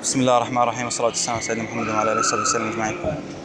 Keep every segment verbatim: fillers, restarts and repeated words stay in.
بسم الله الرحمن الرحيم، والصلاة والسلام على سيدنا محمد وعلى آله وصحبه وسلم أجمعين.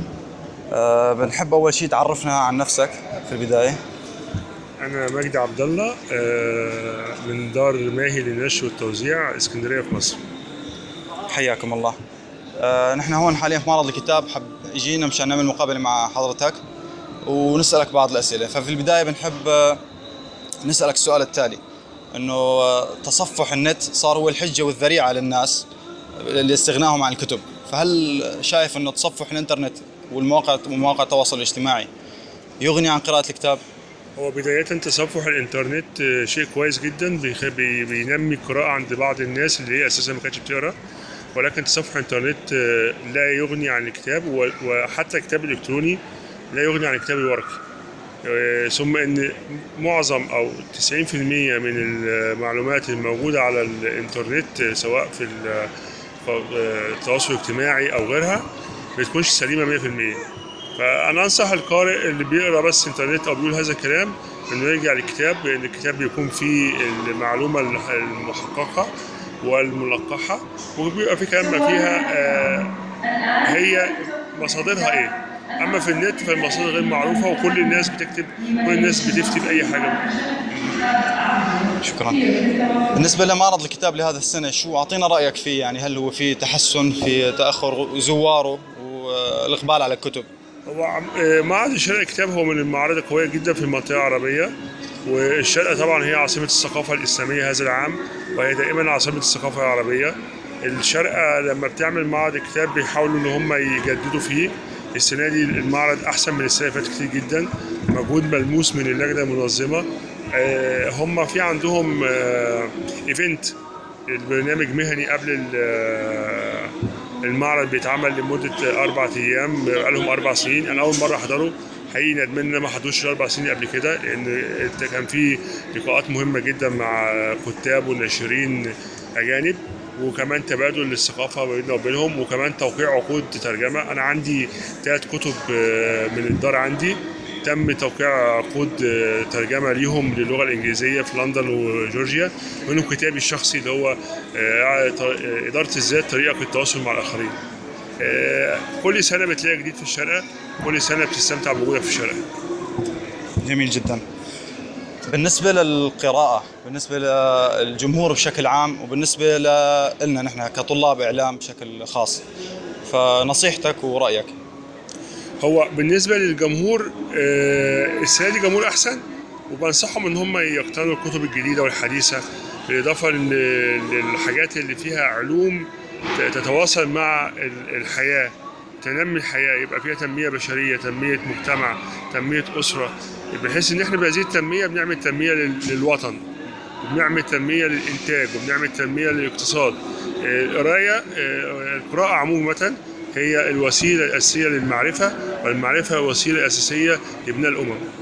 أه بنحب أول شيء تعرفنا عن نفسك في البداية. أنا مجدي عبد الله، آه، من دار ماهي للنشر والتوزيع اسكندرية في مصر. حياكم الله. أه نحن هون حاليا في معرض الكتاب، حب اجينا مشان نعمل مقابلة مع حضرتك ونسألك بعض الأسئلة. ففي البداية بنحب أه نسألك السؤال التالي، إنه أه تصفح النت صار هو الحجة والذريعة للناس لاستغنائهم عن الكتب، فهل شايف إنه تصفح الإنترنت والمواقع ومواقع التواصل الاجتماعي يغني عن قراءة الكتاب؟ هو بداية تصفح الإنترنت آه، شيء كويس جدا، بيخ- بي- بينمي القراءة عند بعض الناس اللي هي أساسا ما كانتش بتقرأ. ولكن تصفح الإنترنت آه، لا يغني عن الكتاب، و- وحتى الكتاب الإلكتروني لا يغني عن الكتاب الورقي. آه، ثم ان معظم او تسعين في المية من المعلومات الموجوده على الانترنت، آه، سواء في ال- آه، التواصل الاجتماعي او غيرها، ما بتكونش سليمه مية في المية. فانا انصح القارئ اللي بيقرا بس انترنت او بيقول هذا الكلام انه يرجع للكتاب، لان الكتاب بيكون فيه المعلومه المحققه والملقحه، وبيبقى في كلام ما فيها آه، هي مصادرها ايه. اما في النت فالمصادر غير معروفه، وكل الناس بتكتب، كل الناس بتفتي باي حاجه. شكرا. بالنسبة لمعرض الكتاب لهذا السنة، شو أعطينا رأيك فيه؟ يعني هل هو في تحسن، في تأخر زواره والإقبال على الكتب؟ هو عم- آه، معرض الشرق الكتاب هو من المعارض القويه جدا في المنطقه العربيه، والشرق طبعا هي عاصمه الثقافه الاسلاميه هذا العام، وهي دائما عاصمه الثقافه العربيه. الشارقة لما بتعمل معرض الكتاب بيحاولوا ان هم يجددوا فيه. السنه دي المعرض احسن من السنه اللي فاتت كتير جدا، مجهود ملموس من اللجنه المنظمه. آه، هم في عندهم آه، ايفنت، البرنامج مهني قبل ال- آه، المعرض بيتعمل لمده اربع ايام، بقالهم اربع سنين. انا اول مره احضره، حقيقي ندمان ان انا ما حضرتش الاربع سنين قبل كده، لان كان في لقاءات مهمه جدا مع كتاب وناشرين اجانب، وكمان تبادل للثقافه بيننا وبينهم، وكمان توقيع عقود ترجمه. انا عندي ثلاث كتب آه، من الدار عندي تم توقيع عقود آه، ترجمه ليهم للغه الانجليزيه في لندن وجورجيا، منهم كتابي الشخصي اللي هو آه، ط- آه، اداره الذات، طريقه في التواصل مع الاخرين. آه، كل سنه بتلاقي جديد في الشارقه، كل سنه بتستمتع بوجودك في الشارقه. جميل جدا. بالنسبة للقراءة، بالنسبة للجمهور بشكل عام، وبالنسبة لنا نحن كطلاب إعلام بشكل خاص، فنصيحتك ورأيك. هو بالنسبه للجمهور، آه، السنه دي جمهور احسن، وبنصحهم ان هم يقتنوا الكتب الجديده والحديثه، بالاضافه لل- للحاجات اللي فيها علوم ت- تتواصل مع ال- الحياه، تنمي الحياه، يبقى فيها تنميه بشريه، تنميه مجتمع، تنميه اسره، بحيث ان احنا بهذه التنميه بنعمل تنميه لل- للوطن، وبنعمل تنميه للانتاج، وبنعمل تنميه للاقتصاد. آه، القرايه، آه، القراءه عموما هي الوسيله الاساسيه للمعرفه، والمعرفه وسيله اساسيه لبناء الامم.